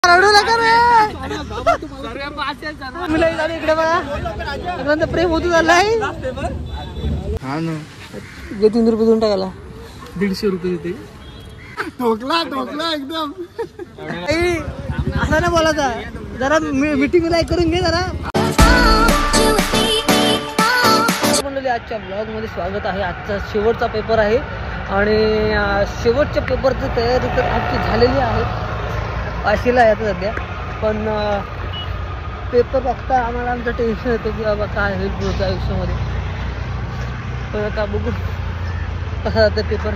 रडू नका रे. इकडे बघा प्रेम होत झालाय. हा ना 3 रुपये देऊन टाकायला 150 रुपये देते. ठोकला एकदम. असं ना बोलायचा जरा मीटिंग लाईक करून घे जरा. मंडळी आजच्या ब्लॉग मध्ये स्वागत आहे. आजचा शेवटचा पेपर आहे आणि शेवटच्या पेपरची तयारी तर आजची झालेली आहे. वाशीला आहे आता सध्या, पण पेपर बघता आम्हाला आमचं टेन्शन येतं की बाबा काय होईल पुढच्या आयुष्यामध्ये. पण आता बघू कसा जातं पेपर.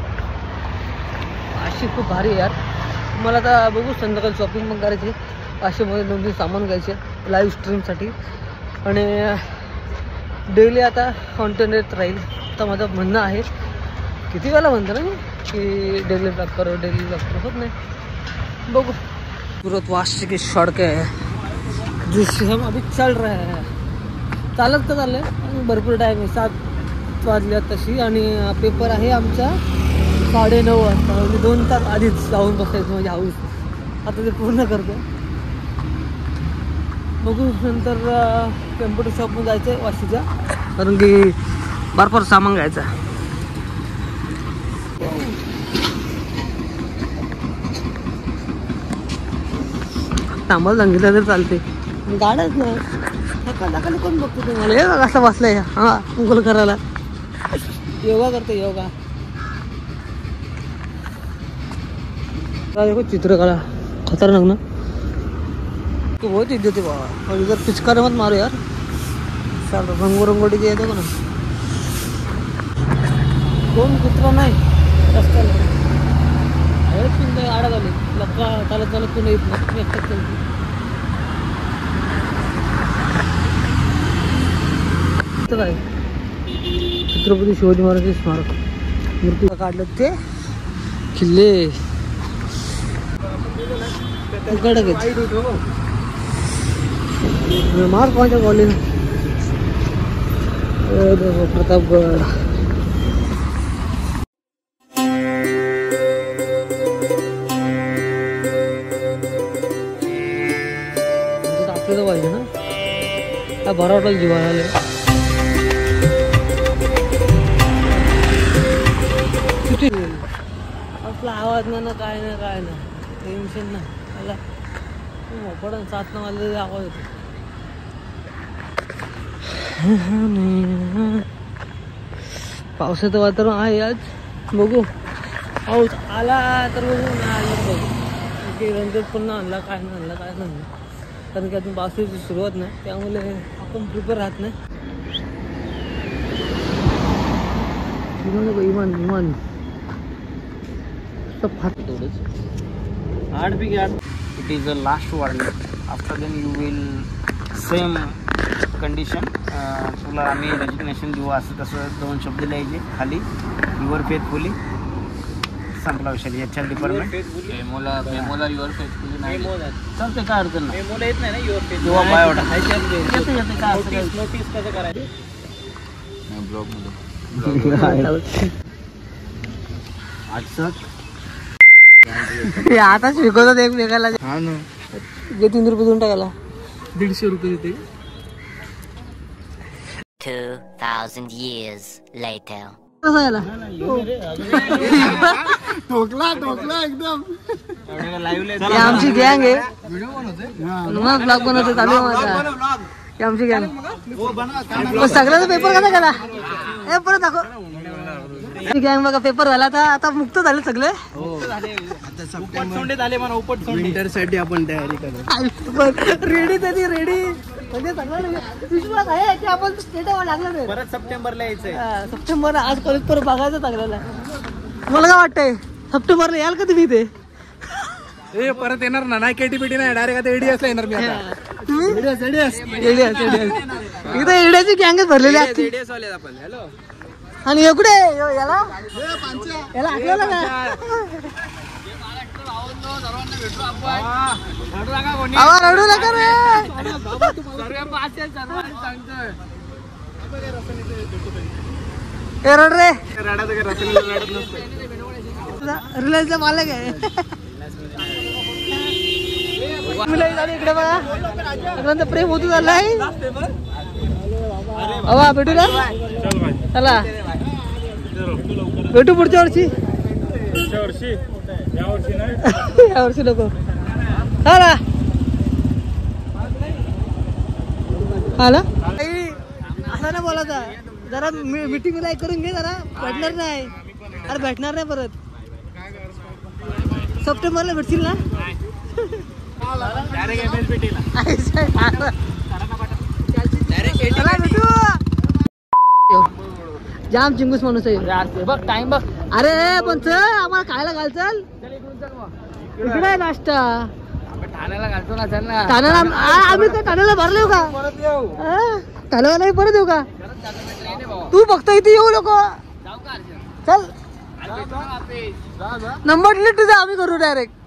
वाशी खूप भारी आहे यार. मला आता बघू संध्याकाळी शॉपिंग पण करायची. वाशीमध्ये 2-3 सामान घ्यायचे लाईव्ह स्ट्रीमसाठी आणि डेली आता कॉन्टेंट येत राहील. तर माझं म्हणणं आहे, किती वेळा म्हणतो ना मी कि डेली ब्लॉग करो होत नाही. बघू. सूरत वाशी की सड़क है जिससे हम अभी चल रहे हैं. चालत का चाललंय आणि भरपूर टाईम आहे. 7 वाजले तशी आणि पेपर आहे आमचा 9:30 वाजता. म्हणजे 2 तास आधीच जाऊन बसायचं म्हणजे हाऊस. आता ते पूर्ण करतो. बघू नंतर कम्प्युटर शॉपमध्ये जायचं आहे वाशीच्या, कारण की भरपूर सामान घ्यायचं. आम्हाला सांगितलं तर चालते. गाड्याच नाही सकाळी कोण बघतो तुम्हाला. हे बघा असं बसलाय. हा अंघोळ करायला योगा करते योगा. देखो चित्रकला खतरनाक ना. तू बहुत इज्जत है बाबा. और इधर पिचकारी मत मारो यार. चाल रंगोरंगोटी येतो का ना. 2 कुत्रा नाही रस्त्याला आडा झाली. लक्का चालत तू नाही येत ना. मी एकटाच चालतो. काय छत्रपती शिवाजी महाराज स्मारक मूर्ती काढलं ते किल्ले मार कोणत्या कॉलेज प्रतापगड. आपल्याला पाहिजे ना. काय बरा वाटेल जीवाला. आपला आवाज ना काय ना टेन्शन ना. त्याला मोपडा 7 वाजले आवाज येतो. पावसाचं वातावरण आहे आज. बघू पाऊस आला तर बघू ना आला तर बघू. रंजक पण ना आणला काय नाही आणला काय नाही. कारण की अजून पावसाची सुरुवात नाही, त्यामुळे आपण प्रिपेअर राहत नाही. विमान It is the last warning. After then you will same condition. तुला आम्ही रेजिग्नेशन देऊ असं तसं 2 शब्द लिहायचे खाली. युअर फेथफुली संपला विषय. एचआर डिपार्टमेंट मेमोला युअर फेथफुली नाही चालते. काय अडचण नाही. मेमोला येत नाही ना युअर फेथ किंवा बायोडा येते काय नोटीस कसं करायचं ब्लॉगमध्ये. आता शिकवतात एकमेकाला. हा ना 3 रुपये देऊन टाकायला 150 रुपये देते. 2000 years later. ठोकला एकदम. आमची गँग आहे. ब्लॉग बनवतो चालू आहे माझा. आमची गँग. सगळ्याचा पेपर कसा केला हे परत दाखव. गँग बघा पेपर झाला. आता मुक्त झाले सगळे. विंटर साठी आपण तयारी करू. रेडी त्याची रेडी म्हणजे सगळं विश्वास आहे की आपण स्टेटवर लागलं नाही. परत सप्टेंबरला यायचंय. सप्टेंबर आज कॉलेज परत बघायचं चांगलं. मला काय वाटतंय सप्टेंबरला याल का तुम्ही ते. ए परत येणार ना. नाही केटीपीटी नाही डायरेक्ट आता एडीएस ला येणार मी. आता इथे एडियाची गँगच भरलेली असते. आणि एवढे याला आठवलं का रडू नका रे. रड रे. रिलायन्सचा मालक आहे. इकडे बघा सगळ्यांचं प्रेम होत झालंय. अवा भेटू ना चला भेटू पुढच्या वर्षी. या वर्षी नको चला. आला असं नाही बोलायचा. जरा मीटिंग लाईक करून घे. जरा भेटणार नाही. अरे भेटणार नाही परत. सप्टेंबरला भेटतील ना. जाम चिंगूस माणूस आहे बघ. टाइम बघ. अरे पण चल आम्हाला खायला घाल. चल इकडे नाश्ता ठाण्याला घालतो ना. चल ना ठाण्याला. आम्ही काय ठाण्याला भरलो का? ठाण्याला परत येऊ का? तू फक्त इथे येऊ नको. चल नंबर डिलीट तुझा आम्ही करू डायरेक्ट.